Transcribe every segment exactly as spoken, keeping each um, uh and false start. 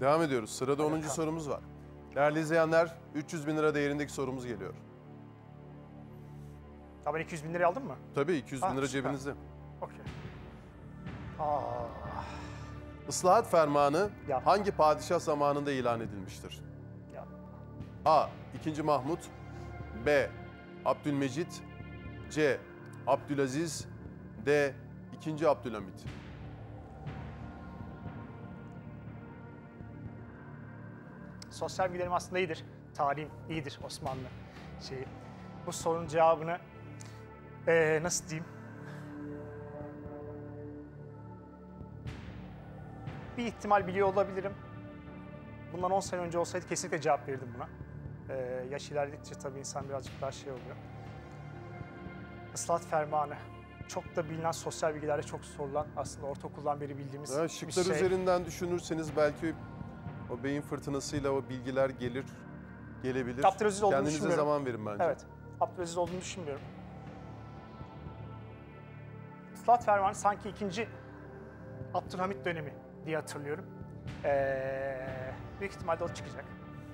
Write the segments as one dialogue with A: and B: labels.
A: Devam ediyoruz. Sırada onuncu sorumuz var. Değerli izleyenler, üç yüz bin lira değerindeki sorumuz geliyor.
B: Ya ben iki yüz bin lirayı aldım mı?
A: Tabii iki yüz bin
B: Ah,
A: lira
B: süper.
A: cebinizde.
B: Okey. Aa,
A: Islahat fermanı
B: Ya.
A: hangi padişah zamanında ilan edilmiştir?
B: ya.
A: A. ikinci. Mahmut B. Abdülmecit C. Abdülaziz D. ikinci. Abdülhamit.
B: Sosyal bilgilerim aslında iyidir. Tarihim iyidir Osmanlı şeyi. Bu sorunun cevabını ee, nasıl diyeyim? Bir ihtimal biliyor olabilirim. Bundan on sene önce olsaydı kesinlikle cevap verirdim buna. Ee, yaş ilerledikçe tabii insan birazcık daha şey oluyor. Islahat fermanı. Çok da bilinen, sosyal bilgilerde çok sorulan, aslında ortaokuldan beri bildiğimiz
A: Ya,
B: bir
A: şıklar
B: şey.
A: üzerinden düşünürseniz belki o beyin fırtınasıyla o bilgiler gelir, gelebilir.
B: Abdülaziz olduğunu
A: Kendinize
B: düşünmüyorum.
A: zaman verin bence.
B: Evet, Abdülaziz olduğunu düşünmüyorum. Islahat fermanı sanki ikinci Abdülhamit dönemi diye hatırlıyorum. Ee, büyük ihtimalle o çıkacak.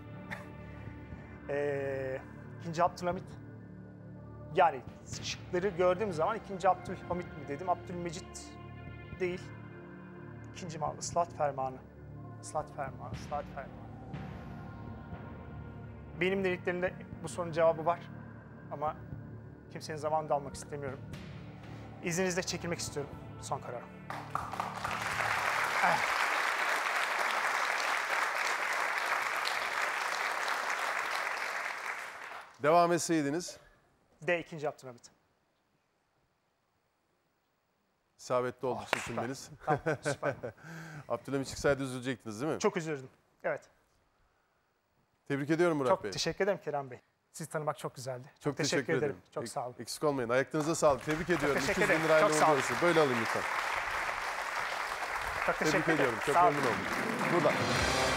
B: ee, ikinci Abdülhamit, yani şıkları gördüğüm zaman ikinci Abdülhamit mi dedim, Abdülmecit değil. İkinci mal, ıslahat fermanı. Islahat fermanı, ıslahat fermanı. Benim dediklerimde bu sorunun cevabı var ama kimsenin zamanını da almak istemiyorum. İzninizle çekilmek istiyorum. Son kararım. Evet.
A: Devam etseydiniz
B: D. ikinci Abdülhamit.
A: isabetli oldu
B: Oh,
A: çekilmeniz.
B: Tamam, süper.
A: Abdülhamit çıksaydı üzülecektiniz değil mi?
B: Çok üzüldüm. Evet.
A: Tebrik ediyorum Murat
B: Çok
A: Bey.
B: teşekkür ederim Kerem Bey. Sizi tanımak çok güzeldi.
A: Çok teşekkür, ederim.
B: Çok
A: Ek-
B: sağ olun.
A: Eksik olmayın. Ayaklarınıza sağlık. Tebrik ediyorum.
B: teşekkür
A: iki yüz bin
B: ederim.
A: lirayla
B: Çok sağ olun.
A: uğurluyorsun. Böyle alın lütfen.
B: Çok teşekkür
A: Tebrik
B: ederim.
A: ediyorum. Çok
B: Sağ olun.
A: memnun oldum. Burada.